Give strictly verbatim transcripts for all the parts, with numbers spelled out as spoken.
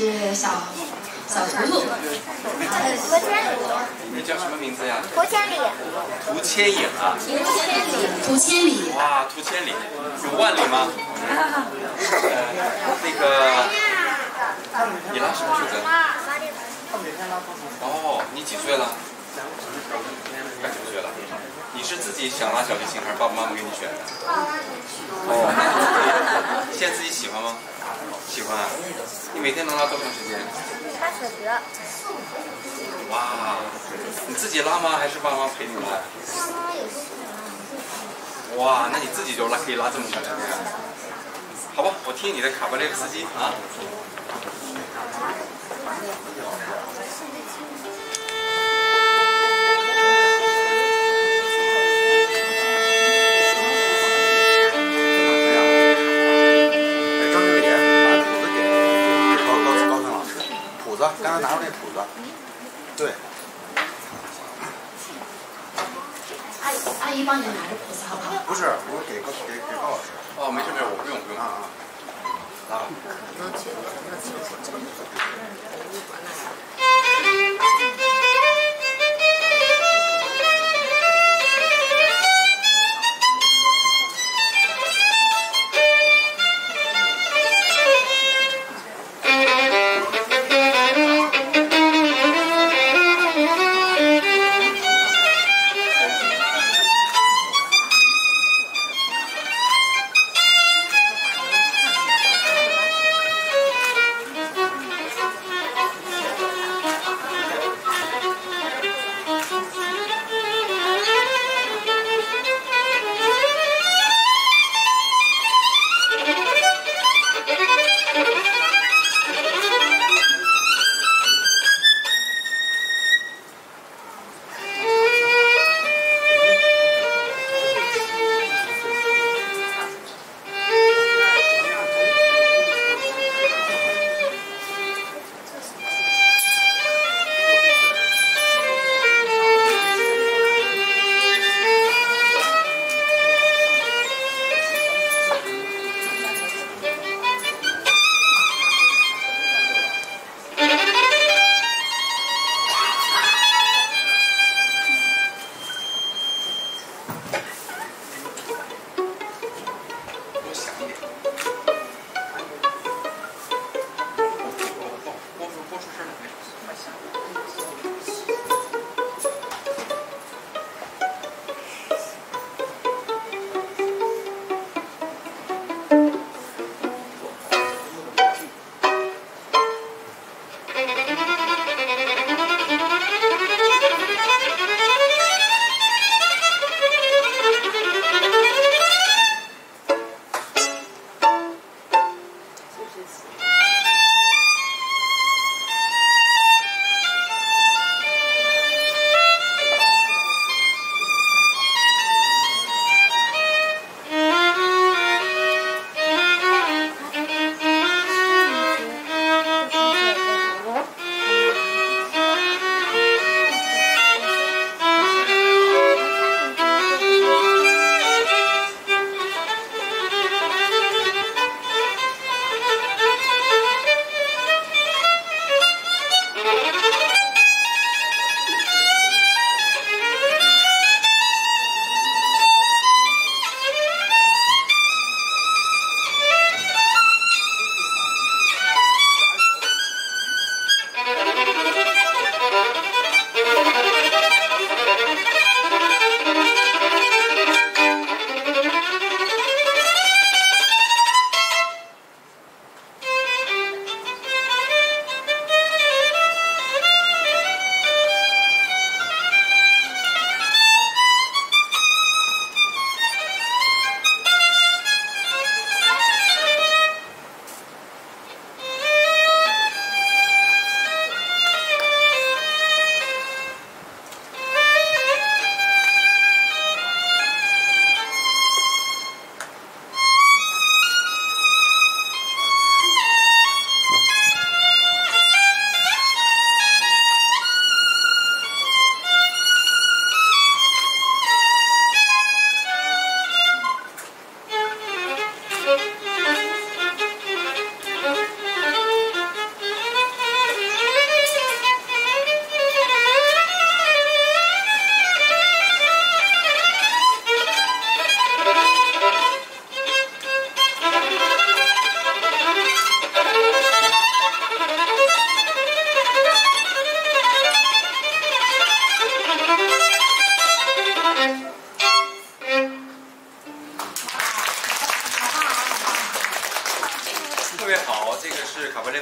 是小小图图。 涂千里。 你叫什么名字呀？ 涂千里。 涂千影啊。 涂千里。涂千里。 哇，涂千里，有万里吗？呃，那个，你拉什么数字？哦，你几岁了？快九岁了。你是自己想拉小提琴，还是爸爸妈妈给你选的？哦，现在自己喜欢吗？喜欢啊。你每天能拉多长时间？ 八小时。 哇，你自己拉吗？还是爸妈陪你拉？ 妈妈有时候。 哇，那你自己就拉可以拉这么长时间啊？好吧，我听你的卡巴列夫斯基啊。 刚刚拿出那谱子，对。 阿姨，阿姨帮你拿着谱子好不好？ 不是，我给高给给高老师。 哦，没事没事，我不用不用啊啊。 拉吧。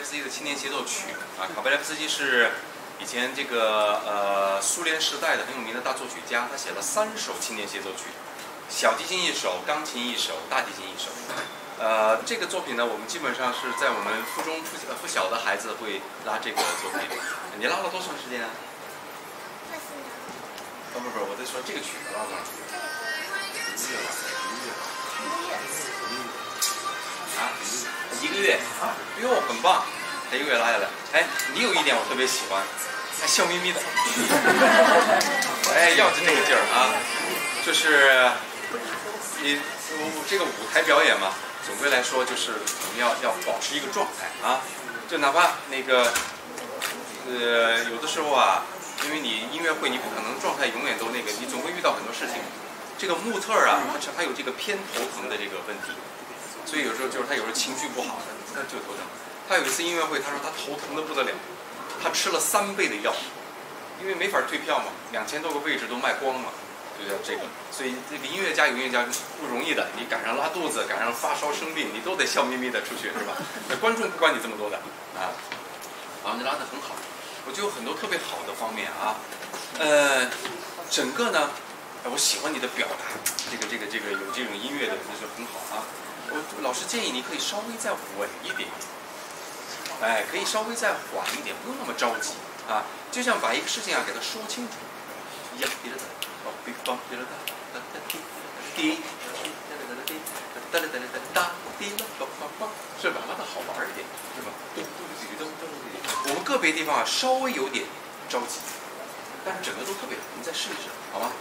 斯基的青年协奏曲啊。卡贝莱夫斯基是以前这个呃苏联时代的很有名的大作曲家，他写了三首青年协奏曲，小提琴一首，钢琴一首，大提琴一首。呃，这个作品呢，我们基本上是在我们附中附附小的孩子会拉这个作品。你拉了多长时间啊？哦不不，我在说这个曲子拉多长时间？一个月吧，一个月。啊，一个月啊，哟，很棒，才一个月拉下来。哎，你有一点我特别喜欢，还笑眯眯的。哎，要着这个劲儿啊，就是你我这个舞台表演嘛，总归来说就是我们要要保持一个状态啊，就哪怕那个呃有的时候啊，因为你音乐会你不可能状态永远都那个，你总会遇到很多事情。这个穆特尔啊，他他有这个偏头疼的这个问题。所以有时候就是他有时候情绪不好，他就头疼。他有一次音乐会，他说他头疼得不得了，他吃了三倍的药，因为没法退票嘛，两千多个位置都卖光了，就叫这个。所以这个音乐家有音乐家不容易的，你赶上拉肚子，赶上发烧生病，你都得笑眯眯的出去，是吧？那观众不管你这么多的啊，然后你拉得很好，我觉得有很多特别好的方面啊，呃，整个呢，我喜欢你的表达，这个这个这个有这种音乐的就是很好啊。我老师建议你可以稍微再稳一点，哎，可以稍微再缓一点，不用那么着急啊。就像把一个事情啊给它说清楚一样。滴答答，滴答答，滴答答，滴答答答答，滴答答，是吧？拉的好玩一点，是吧？咚咚滴咚咚滴。我们个别地方啊稍微有点着急，但是整个都特别好，我们再试一试，好吧？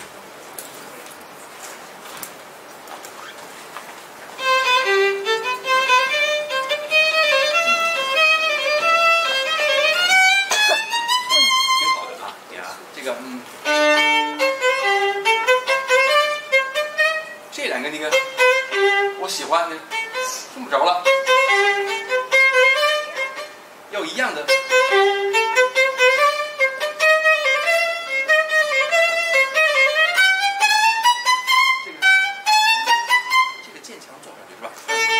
这两个那个，我喜欢，听不着了，要一样的。这个这个渐强做上去是吧？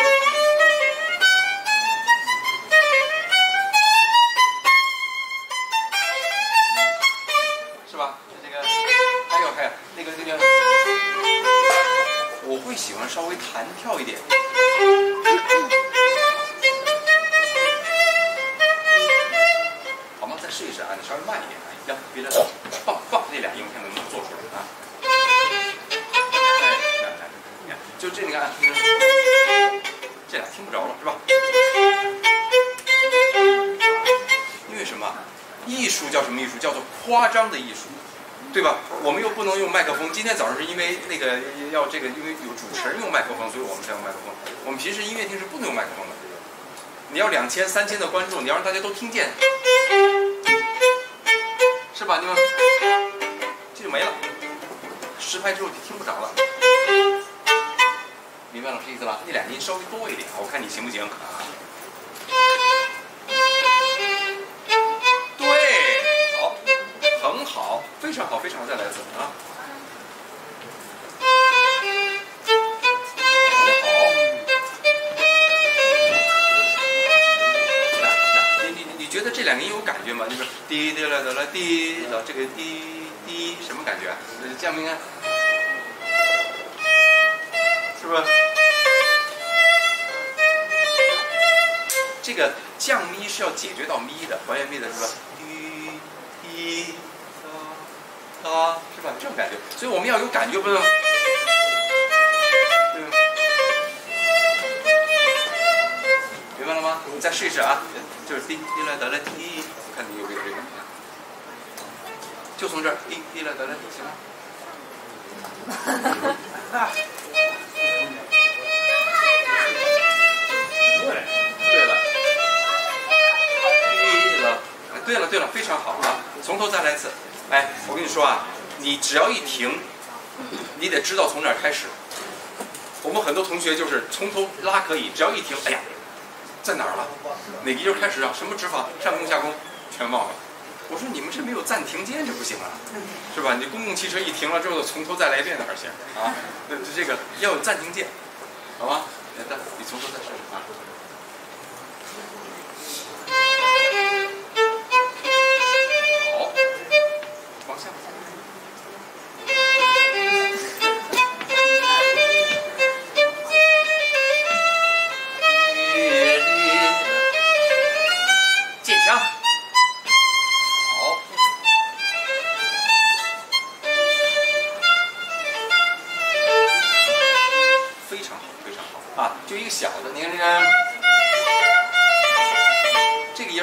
是吧？这个还有还有那个那个。我会喜欢稍微弹跳一点，好吗？再试一试啊，你稍微慢一点啊，要别的棒棒那俩音看能不能做出来啊？哎，来来，你看，就这你看，这俩听不着了是吧？因为什么？艺术叫什么艺术？叫做夸张的艺术。对吧？我们又不能用麦克风。今天早上是因为那个要这个，因为有主持人用麦克风，所以我们才用麦克风。我们平时音乐厅是不能用麦克风的。你要两千、三千的观众，你要让大家都听见，是吧？你们这就没了，实拍之后就听不着了。明白老师意思吧？那两音稍微多一点，我看你行不行啊？很好，非常好，非常好，再来一次啊！好，来，你你你觉得这两个音有感觉吗？就是滴滴啦哒啦滴啦，这个滴滴什么感觉？这样不应该，是不是？这个降咪是要解决到咪的，还原咪的是吧？滴滴。啊，是吧？这种感觉，所以我们要有感觉，不是？对。明白了吗？你再试一试啊，就是滴滴来得来滴，看你有没有这个。就从这儿滴滴来得来滴，行吗？啊。对了。滴了，对了对了，非常好啊！从头再来一次。哎，我跟你说啊，你只要一停，你得知道从哪儿开始。我们很多同学就是从头拉可以，只要一停，哎呀，在哪儿了？哪个音开始啊？什么指法？上弓下弓，全忘了。我说你们这没有暂停键，这不行啊，是吧？你公共汽车一停了之后，从头再来一遍哪儿行啊？这这个要有暂停键，好吧？来，你从头再试试啊。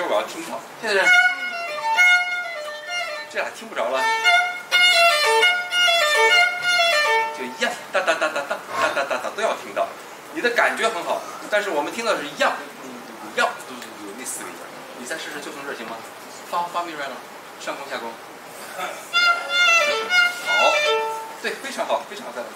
儿我要听到。现在是这俩听不着了，就一样，哒哒哒哒哒哒哒哒哒都要听到。你的感觉很好，但是我们听到的是一样，一样，嘟嘟嘟那四个音。你再试试，就从这儿行吗？发发明出来了，上弓下弓。好，对，非常好，非常好，再来。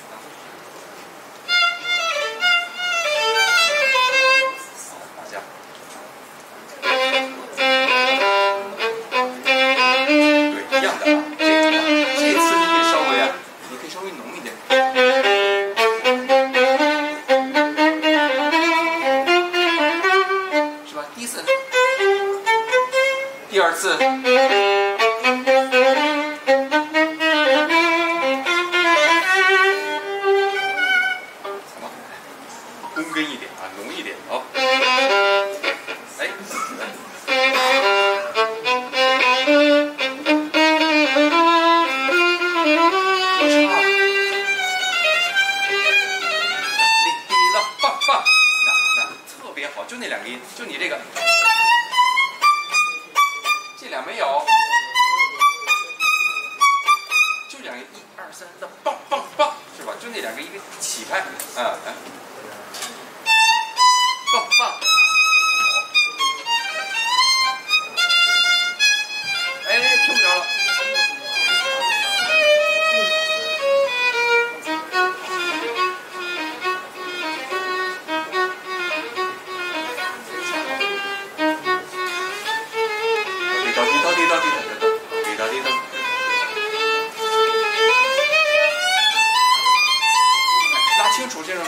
第二次。 中根一点啊，浓一点，好。哎，特别好，就那两个音，就你这个，这两没有，就两个一二三的棒棒棒，是吧？就那两个一个起拍，啊，来。棒棒，哎，听不着了。滴答滴答滴答滴答滴答滴答。拉清楚这种。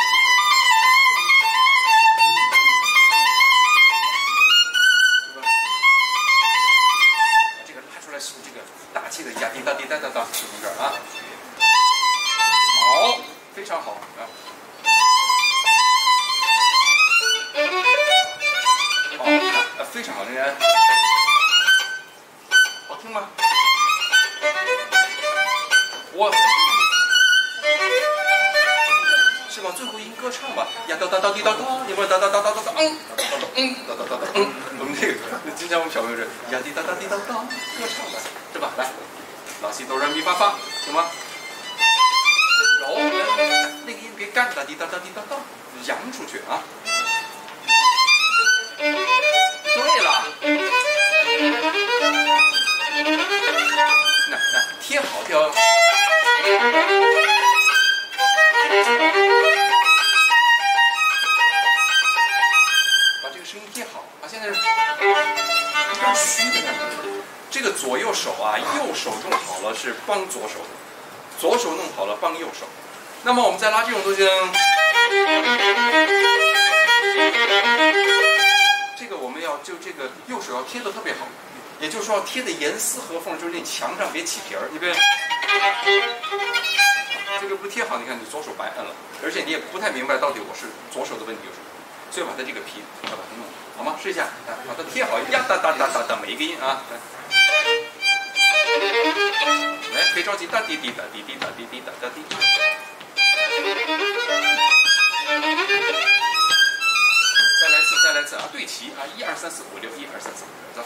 大气的呀，滴答滴答答答，就从这儿啊，好，非常好啊，好，啊，非常好，这人，好听吗？我，是往最后音歌唱吧，呀哒哒哒滴哒哒，你们哒哒哒哒哒哒，嗯，哒哒哒嗯，哒哒哒哒嗯，我们这个，那经常我们小朋友是呀滴哒哒滴哒哒，歌唱的。是吧？来，拉西哆来咪发发，行吗？揉，那个音别干，哒滴哒哒滴哒哒，扬出去啊！对了，那那贴好贴好。把这个声音贴好啊！现在是要虚的感觉。这个左右手啊，右手弄好了是帮左手的，左手弄好了帮右手。那么我们再拉这种东西呢，这个我们要就这个右手要贴得特别好，也就是说要贴得严丝合缝，就是那墙上别起皮儿，你别这个不贴好，你看你左手白摁了，而且你也不太明白到底我是左手的问题有什么，所以把它这个皮要把它弄好吗？试一下，来把它贴好，呀哒哒哒哒哒，每一个音啊。来，别着急，哒滴滴哒滴滴哒滴滴哒哒滴。再来一次，再来一次啊！对齐啊！一二三四五六，一二三四五六，走。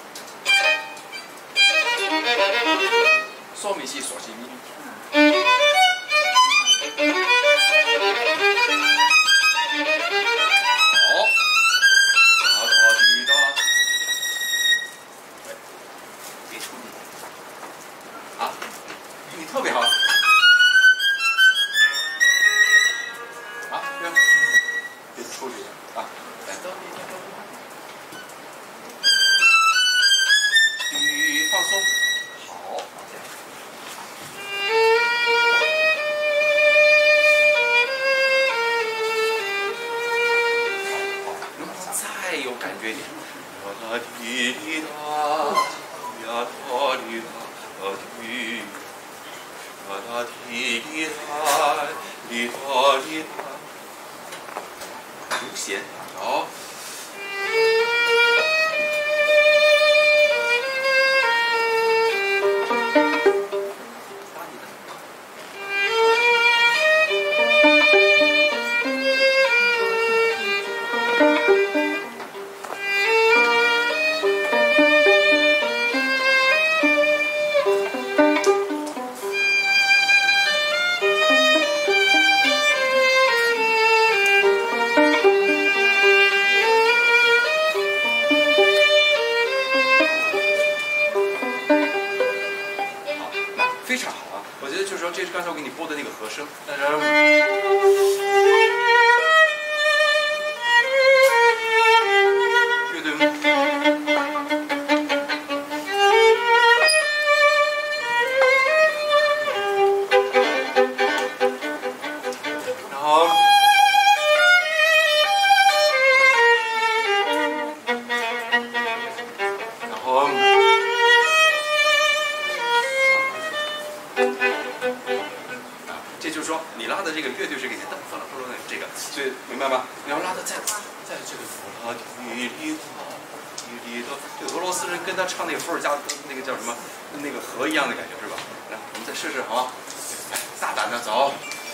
嗦咪西嗦西咪。好。哒哒滴哒。别出力。啊，你特别好。啊，别别出去啊！来，雨放松，好，再有感觉一点。啦滴滴答，呀哒滴答。啦滴，啦啦滴滴答，滴答滴答，悠闲，好。 这是刚才我给你播的那个和声。乐队。然后。然后。这就是说，你拉的这个乐队是给你噔噔噔噔这个，所以明白吗？你要拉的在在这个弗拉提里里头，这个俄罗斯人跟他唱那个伏尔加那个叫什么那个和一样的感觉是吧？来，我们再试试好吗？来，大胆的走。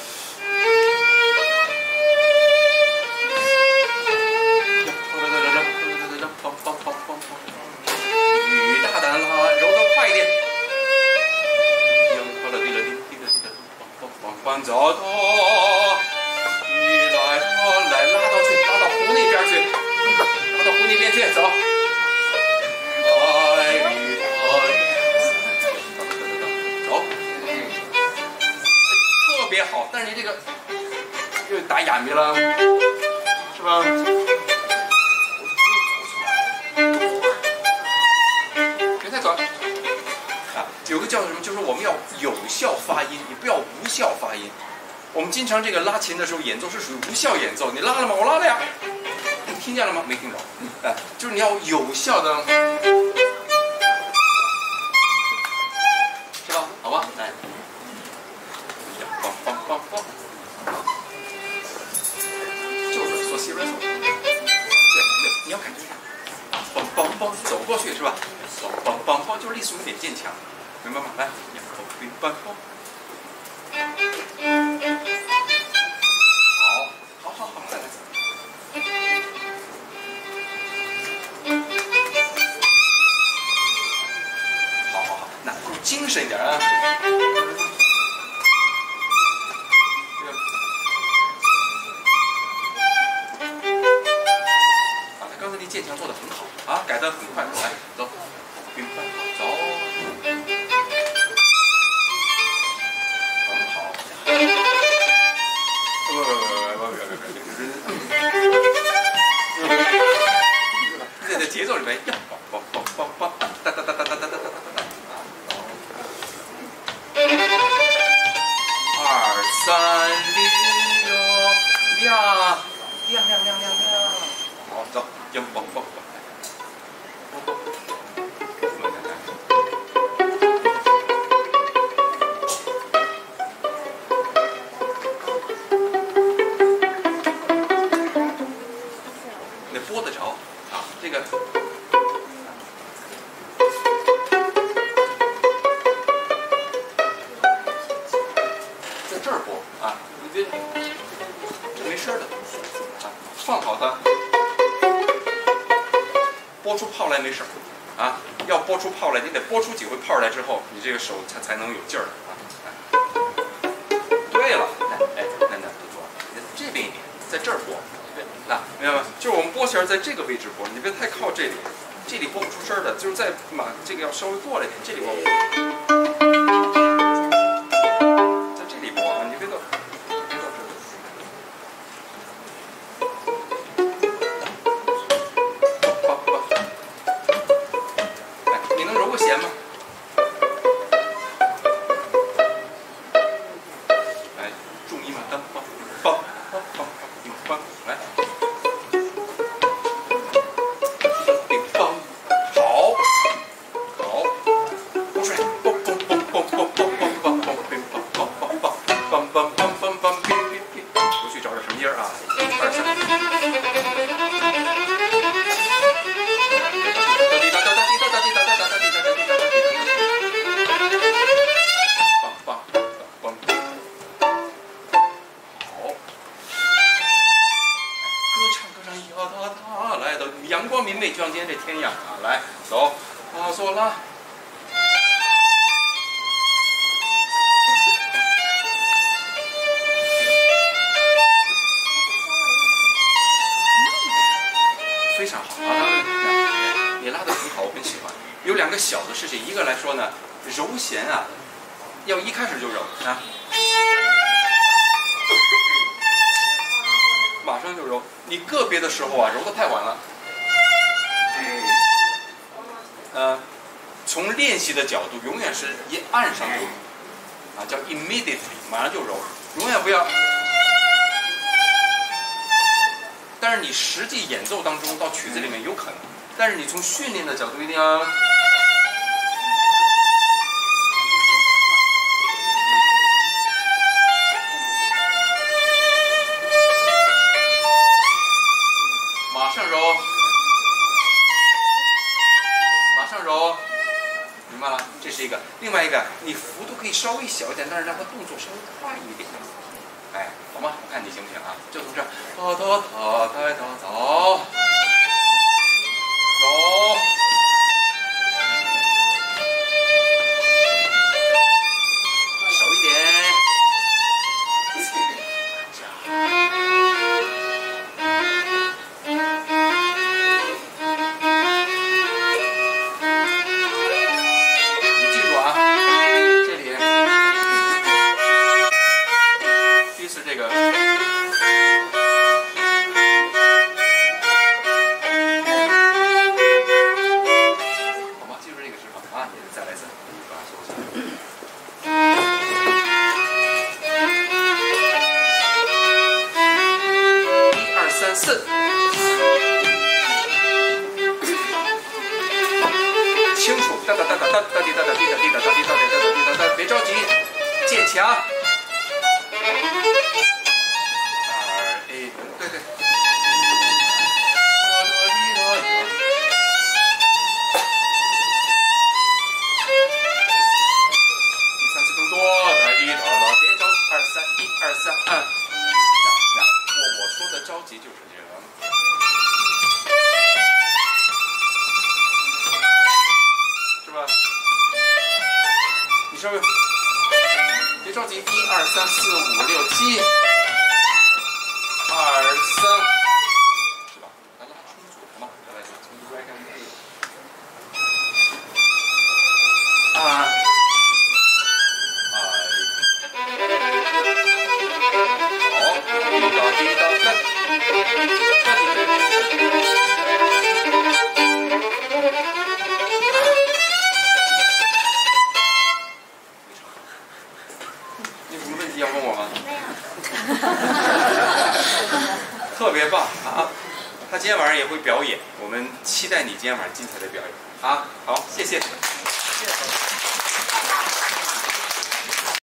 雨大胆了，柔的快一点。往走头，一来来拉到去，拉到湖那边去，拉到湖那边去，走。来雨走，特别好，但是你这个又打哑谜了，是吧？别太短。有个叫什么，就是我们要有效发音，你不要无效发音。我们经常这个拉琴的时候演奏是属于无效演奏，你拉了吗？我拉了呀，你听见了吗？没听着。哎，就是你要有效的，是吧？好吧，来，梆梆梆梆，就是嗦西瑞嗦，对对，你要感觉梆梆梆走过去是吧？梆梆梆就是力速有点渐强。明白吗？来，两口冰半包。好，好好好，再来。好好好，那够精神一点啊。啊，他刚才那渐强做的很好啊，改的很快，来走，冰半走。在这节奏里面，呀，梆梆梆梆，哒哒哒哒哒哒哒哒哒哒。二三六，亮亮亮亮亮亮。好，走，呀，梆梆梆。拨得着啊，这个在这儿拨啊，你别这没声的啊，放好它，拨出泡来没事啊，要拨出泡来，你得拨出几回泡来之后，你这个手才才能有劲儿啊。对了，哎，那那不错，这边一点，在这儿拨。那明白吗？就是我们拨弦在这个位置拨，你别太靠这里，这里拨不出声的，就是在马这个要稍微过来一点，这里拨，在这里拨啊，你别到，别到这里。好，好，哎，你能揉个弦吗？哎，重音嘛，当梆梆梆梆梆梆，来。阳光明媚，撞见这天阳啊！来，走，啊，嗦拉。非常好啊，也拉得很好，我很喜欢。有两个小的事情，一个来说呢，揉弦啊，要一开始就揉啊。 马上就揉。你个别的时候啊，揉得太晚了。呃，从练习的角度，永远是一按上就啊，叫 immediately， 马上就揉，永远不要。但是你实际演奏当中，到曲子里面有可能，但是你从训练的角度一定要。马上揉，马上揉，明白了？这是一个。另外一个，你幅度可以稍微小一点，但是让它动作稍微快一点。哎，好吗？我看你行不行啊？就从这儿，哒哒哒哒哒走，揉，小一点。这个，好吧，记住这个指法啊！你再来一次，把它收起来。一二三四，清楚，哒哒哒哒哒哒滴哒哒滴哒滴哒哒滴哒哒哒滴哒哒，别着急，渐强。对对，第三次更多，来滴答答，别着急，二三一二三二，呀呀，我我说的着急就是这个，是吧？你稍微别着急，一二三四五六七。二三，是吧？来拉充足，好吗？再来一次，从 right hand A。二，哎，好，滴答滴答你有什么问题要问我吗？ 没有。 特别棒啊！他今天晚上也会表演，我们期待你今天晚上精彩的表演啊！好，谢谢。谢谢。